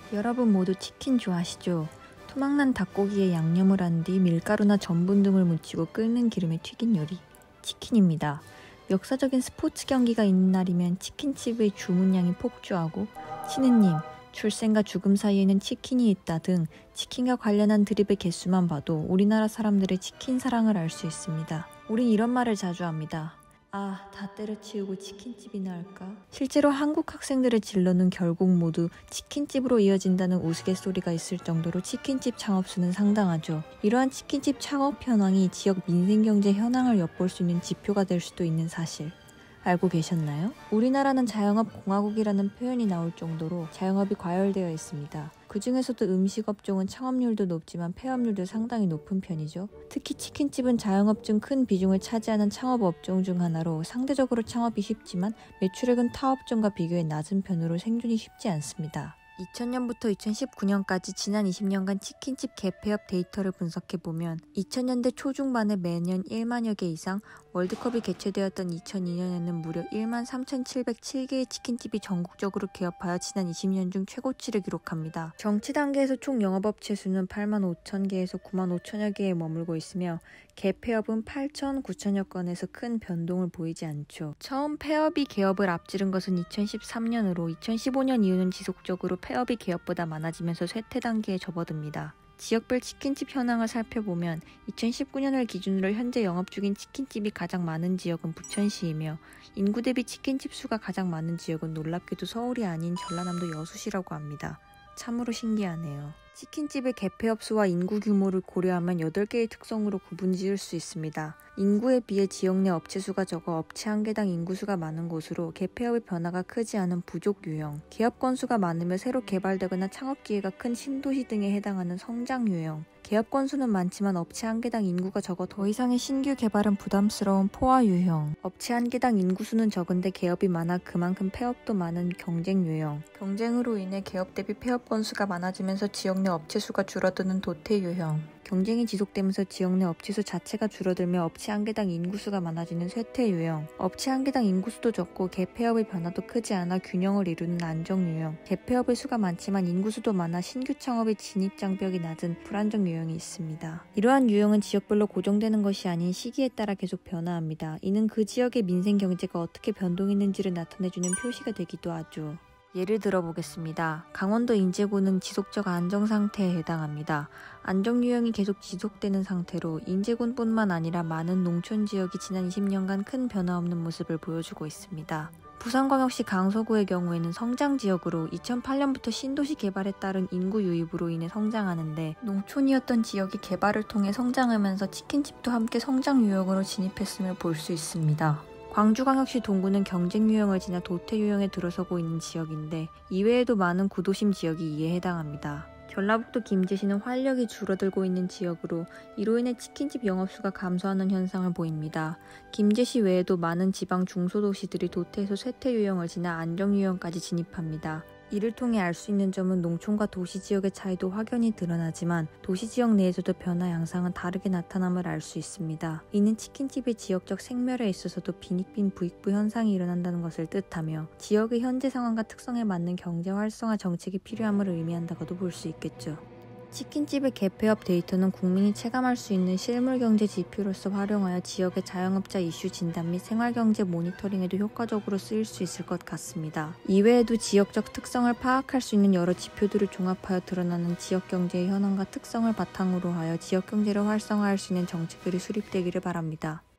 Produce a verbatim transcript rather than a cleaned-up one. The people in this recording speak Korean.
여러분 모두 치킨 좋아하시죠? 토막난 닭고기에 양념을 한 뒤 밀가루나 전분 등을 묻히고 끓는 기름에 튀긴 요리, 치킨입니다. 역사적인 스포츠 경기가 있는 날이면 치킨집의 주문량이 폭주하고 신우님, 출생과 죽음 사이에는 치킨이 있다 등 치킨과 관련한 드립의 개수만 봐도 우리나라 사람들의 치킨 사랑을 알 수 있습니다. 우린 이런 말을 자주 합니다. 아, 다 때려치우고 치킨집이나 할까? 실제로 한국 학생들의 진로는 결국 모두 치킨집으로 이어진다는 우스갯소리가 있을 정도로 치킨집 창업수는 상당하죠. 이러한 치킨집 창업 현황이 지역 민생경제 현황을 엿볼 수 있는 지표가 될 수도 있는 사실. 알고 계셨나요? 우리나라는 자영업 공화국이라는 표현이 나올 정도로 자영업이 과열되어 있습니다. 그 중에서도 음식업종은 창업률도 높지만 폐업률도 상당히 높은 편이죠. 특히 치킨집은 자영업 중 큰 비중을 차지하는 창업업종 중 하나로 상대적으로 창업이 쉽지만 매출액은 타 업종과 비교해 낮은 편으로 생존이 쉽지 않습니다. 이천 년부터 이천십구 년까지 지난 이십 년간 치킨집 개폐업 데이터를 분석해보면 이천 년대 초중반에 매년 일만여 개 이상, 월드컵이 개최되었던 이천이 년에는 무려 일만 삼천칠백칠 개의 치킨집이 전국적으로 개업하여 지난 이십 년 중 최고치를 기록합니다. 정치 단계에서 총 영업업체 수는 팔만 오천 개에서 구만 오천여 개에 머물고 있으며 개폐업은 팔천, 구천여 건에서 큰 변동을 보이지 않죠. 처음 폐업이 개업을 앞지른 것은 이천십삼 년으로 이천십오 년 이후는 지속적으로 폐업이 개업보다 많아지면서 쇠퇴 단계에 접어듭니다. 지역별 치킨집 현황을 살펴보면 이천십구 년을 기준으로 현재 영업 중인 치킨집이 가장 많은 지역은 부천시이며 인구 대비 치킨집 수가 가장 많은 지역은 놀랍게도 서울이 아닌 전라남도 여수시라고 합니다. 참으로 신기하네요. 치킨집의 개폐업 수와 인구 규모를 고려하면 여덟 개의 특성으로 구분지을 수 있습니다. 인구에 비해 지역 내 업체 수가 적어 업체 한 개당 인구수가 많은 곳으로 개폐업의 변화가 크지 않은 부족 유형, 개업 건수가 많으며 새로 개발되거나 창업 기회가 큰 신도시 등에 해당하는 성장 유형, 개업 건수는 많지만 업체 한 개당 인구가 적어 더 이상의 신규 개발은 부담스러운 포화 유형, 업체 한 개당 인구수는 적은데 개업이 많아 그만큼 폐업도 많은 경쟁 유형, 경쟁으로 인해 개업 대비 폐업 건수가 많아지면서 지역 내 업체 수가 줄어드는 도태 유형, 경쟁이 지속되면서 지역 내 업체 수 자체가 줄어들며 업체 한 개당 인구수가 많아지는 쇠퇴 유형, 업체 한 개당 인구수도 적고 개폐업의 변화도 크지 않아 균형을 이루는 안정 유형, 개폐업의 수가 많지만 인구수도 많아 신규 창업의 진입 장벽이 낮은 불안정 유형이 있습니다. 이러한 유형은 지역별로 고정되는 것이 아닌 시기에 따라 계속 변화합니다. 이는 그 지역의 민생 경제가 어떻게 변동했는지를 나타내주는 표시가 되기도 하죠. 예를 들어보겠습니다. 강원도 인제군은 지속적 안정 상태에 해당합니다. 안정 유형이 계속 지속되는 상태로 인제군뿐만 아니라 많은 농촌 지역이 지난 이십 년간 큰 변화 없는 모습을 보여주고 있습니다. 부산광역시 강서구의 경우에는 성장 지역으로 이천팔 년부터 신도시 개발에 따른 인구 유입으로 인해 성장하는데 농촌이었던 지역이 개발을 통해 성장하면서 치킨집도 함께 성장 유형으로 진입했음을 볼 수 있습니다. 광주광역시 동구는 경쟁 유형을 지나 도태 유형에 들어서고 있는 지역인데 이외에도 많은 구도심 지역이 이에 해당합니다. 전라북도 김제시는 활력이 줄어들고 있는 지역으로 이로 인해 치킨집 영업수가 감소하는 현상을 보입니다. 김제시 외에도 많은 지방 중소도시들이 도태에서 쇠퇴 유형을 지나 안정 유형까지 진입합니다. 이를 통해 알 수 있는 점은 농촌과 도시 지역의 차이도 확연히 드러나지만 도시 지역 내에서도 변화 양상은 다르게 나타남을 알 수 있습니다. 이는 치킨집의 지역적 생멸에 있어서도 빈익빈 부익부 현상이 일어난다는 것을 뜻하며 지역의 현재 상황과 특성에 맞는 경제 활성화 정책이 필요함을 의미한다고도 볼 수 있겠죠. 치킨집의 개폐업 데이터는 국민이 체감할 수 있는 실물경제 지표로서 활용하여 지역의 자영업자 이슈 진단 및 생활경제 모니터링에도 효과적으로 쓰일 수 있을 것 같습니다. 이외에도 지역적 특성을 파악할 수 있는 여러 지표들을 종합하여 드러나는 지역경제의 현황과 특성을 바탕으로 하여 지역경제를 활성화할 수 있는 정책들이 수립되기를 바랍니다.